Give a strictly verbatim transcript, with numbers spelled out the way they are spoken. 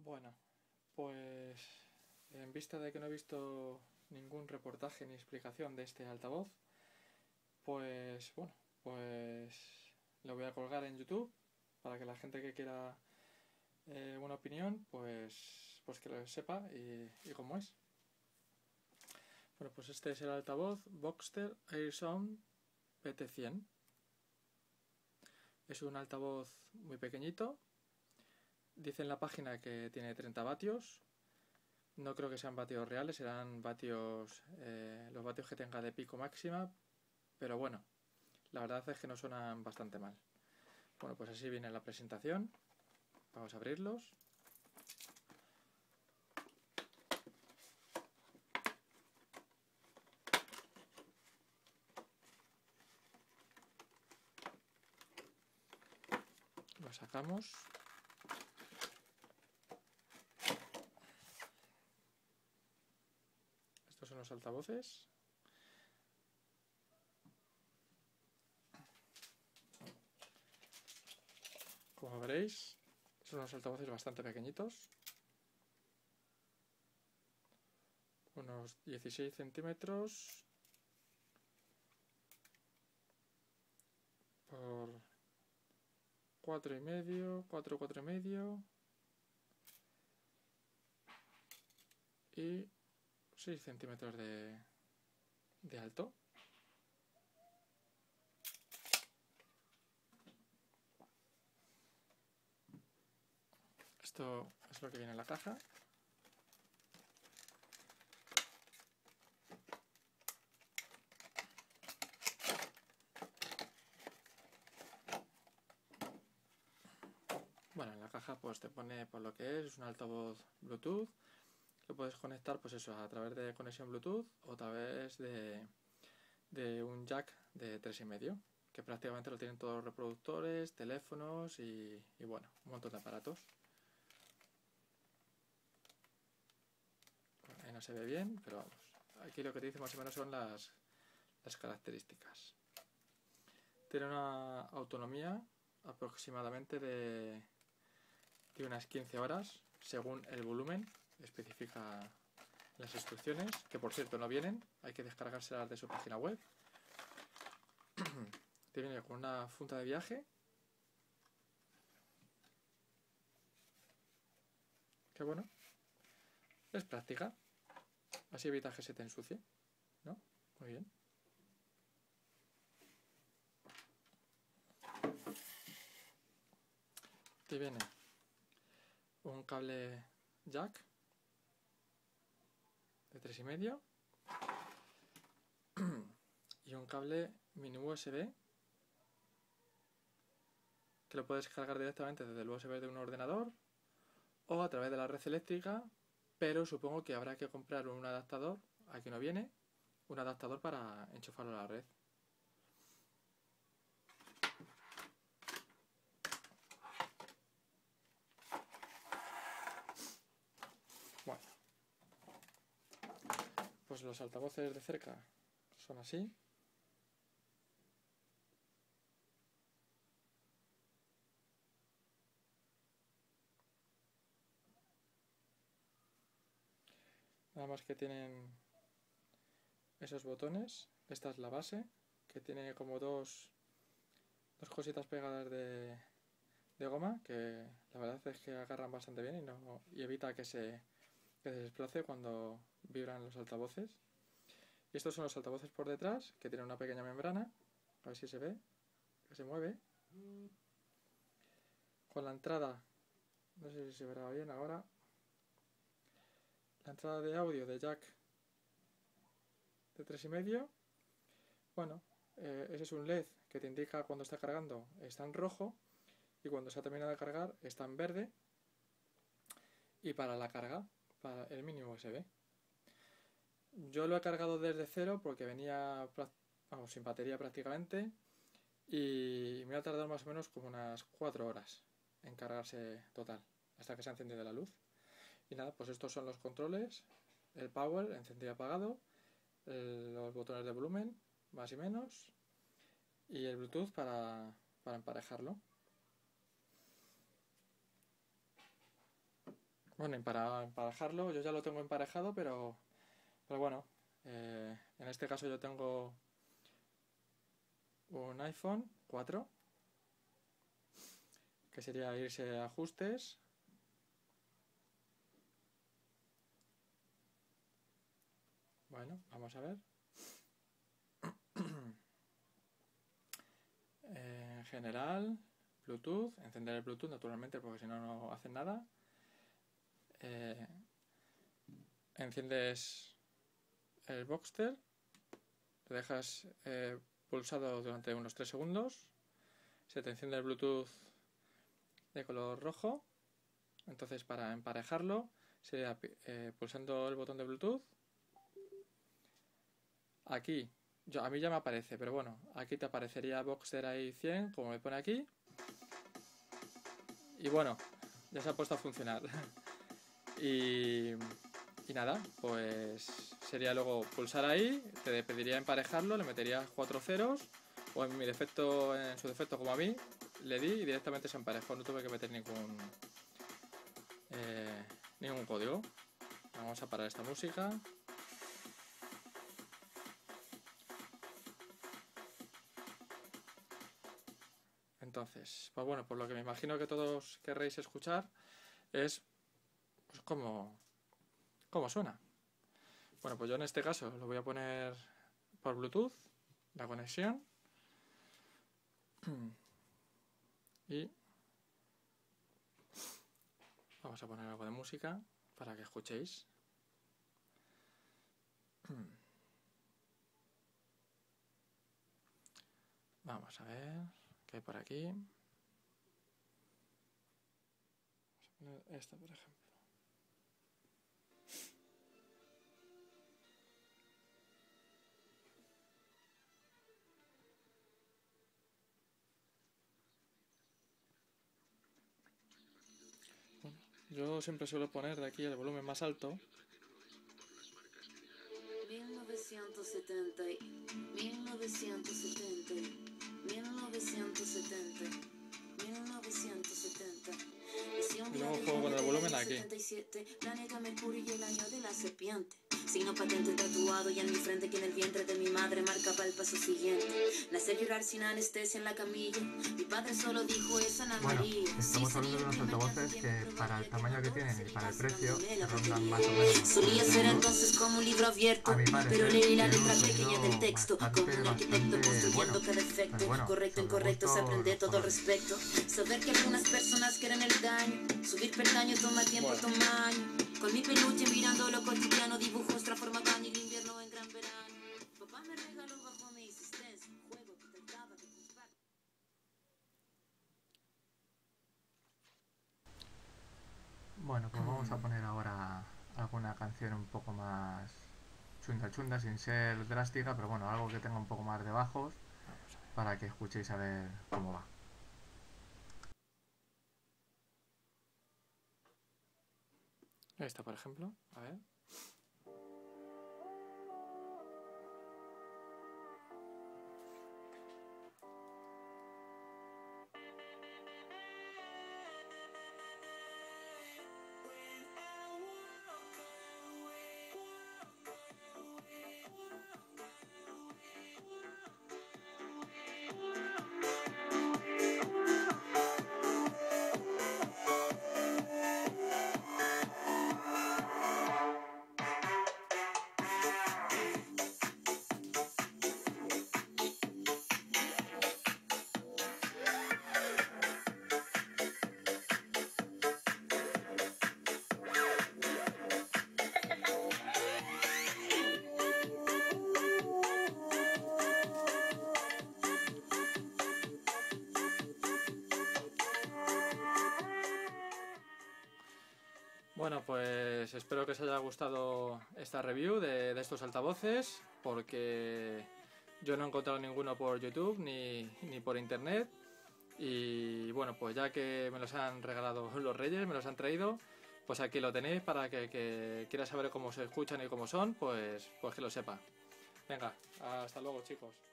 Bueno, pues en vista de que no he visto ningún reportaje ni explicación de este altavoz, pues bueno, pues lo voy a colgar en YouTube para que la gente que quiera eh, una opinión, pues, pues que lo sepa y, y cómo es. Bueno, pues este es el altavoz Voxter AirSound P T cien. Es un altavoz muy pequeñito. Dice en la página que tiene treinta vatios. No creo que sean vatios reales, serán vatios, eh, los vatios que tenga de pico máxima, pero bueno, la verdad es que no suenan bastante mal. Bueno, pues así viene la presentación. Vamos a abrirlos. Lo sacamos. Estos son los altavoces. Como veréis, son unos altavoces bastante pequeñitos. Unos dieciséis centímetros por cuatro y medio, cuatro, cuatro y medio y seis centímetros de, de alto. Esto es lo que viene en la caja. Bueno, en la caja pues te pone por lo que es, es un altavoz Bluetooth. Lo puedes conectar pues eso, a través de conexión Bluetooth o a través de, de un jack de tres y medio, que prácticamente lo tienen todos los reproductores, teléfonos y, y bueno, un montón de aparatos. Bueno, ahí no se ve bien, pero vamos, aquí lo que te dice más o menos son las, las características. Tiene una autonomía aproximadamente de, de unas quince horas, según el volumen, especifica las instrucciones, que por cierto no vienen, hay que descargárselas de su página web. Te viene con una funda de viaje, que bueno, es práctica, así evitas que se te ensucie, ¿no? Muy bien. Te viene un cable jack de tres y medio y un cable mini U S B que lo puedes cargar directamente desde el U S B de un ordenador o a través de la red eléctrica, pero supongo que habrá que comprar un adaptador, aquí no viene, un adaptador para enchufarlo a la red. Bueno, pues los altavoces de cerca son así. Nada más que tienen esos botones. Esta es la base, que tiene como dos, dos cositas pegadas de, de goma, que la verdad es que agarran bastante bien y, no, y evita que se, que se desplace cuando vibran los altavoces. Y estos son los altavoces por detrás, que tienen una pequeña membrana, a ver si se ve, que se mueve. Con la entrada, no sé si se verá bien ahora, la entrada de audio de jack de tres y medio. Bueno, eh, ese es un L E D que te indica cuando está cargando, está en rojo, y cuando se ha terminado de cargar está en verde. Y para la carga, para el mini U S B. Yo lo he cargado desde cero porque venía, vamos, sin batería prácticamente, y me ha tardado más o menos como unas cuatro horas en cargarse total, hasta que se ha encendido la luz. Y nada, pues estos son los controles, el power, encendido y apagado, el, los botones de volumen, más y menos, y el Bluetooth para, para emparejarlo. Bueno, y para emparejarlo, yo ya lo tengo emparejado, pero, pero bueno, eh, en este caso yo tengo un iPhone cuatro, que sería irse a ajustes, bueno, vamos a ver, eh, en general, Bluetooth, encender el Bluetooth naturalmente porque si no no hace nada, eh, enciendes el Boxster, lo dejas eh, pulsado durante unos tres segundos, se te enciende el Bluetooth de color rojo, entonces para emparejarlo sería eh, pulsando el botón de Bluetooth. Aquí, yo, a mí ya me aparece, pero bueno, aquí te aparecería Boxster ahí cien, como me pone aquí. Y bueno, ya se ha puesto a funcionar. y, y nada, pues sería luego pulsar ahí, te pediría emparejarlo, le meterías cuatro ceros, o en mi defecto, en su defecto como a mí, le di y directamente se emparejó, no tuve que meter ningún, eh, ningún código. Vamos a parar esta música. Entonces, pues bueno, por lo que me imagino que todos querréis escuchar es pues cómo, cómo suena. Bueno, pues yo en este caso lo voy a poner por Bluetooth, la conexión. Y vamos a poner algo de música para que escuchéis. Vamos a ver qué hay por aquí. Vamos a poner esta, por ejemplo. Bueno, yo siempre suelo poner de aquí el volumen más alto. mil novecientos setenta, mil novecientos setenta, mil novecientos setenta, mil novecientos setenta. Y luego juego con el volumen aquí. Planeta Mercurio y el año de la serpiente. Signo patente tatuado y en mi frente que en el vientre de mi madre marcaba el paso siguiente. Nacer llorar sin anestesia en la camilla. Mi padre solo dijo esa Ana María. Bueno, estamos hablando de unos altavoces que para el tamaño que tienen y para el precio rondan más o menos. Solía ser entonces como un libro abierto, A mi parecer, pero leí la tiene letra un pequeña sonido del texto. bastante, Como un arquitecto bastante construyendo bueno. cada efecto. Pero bueno, Correcto, sobre incorrecto, se gusto, aprende los todo al colores. respecto. Saber que algunas personas quieren el daño. Subir peldaño toma tiempo, Bueno. toma año. Con mi peluche mirando lo cotidiano, dibujos transforma baño y el invierno en gran verano. Papá me regaló bajo mi insistencia un juego que trataba de juzgar. Bueno, pues vamos a poner ahora alguna canción un poco más chunda chunda, sin ser drástica, pero bueno, algo que tenga un poco más de bajos para que escuchéis a ver cómo va. Esta, por ejemplo, a ver. Bueno, pues espero que os haya gustado esta review de, de estos altavoces, porque yo no he encontrado ninguno por YouTube ni, ni por internet. Y bueno, pues ya que me los han regalado los Reyes, me los han traído, pues aquí lo tenéis para que, que quiera saber cómo se escuchan y cómo son, pues, pues que lo sepa. Venga, hasta luego, chicos.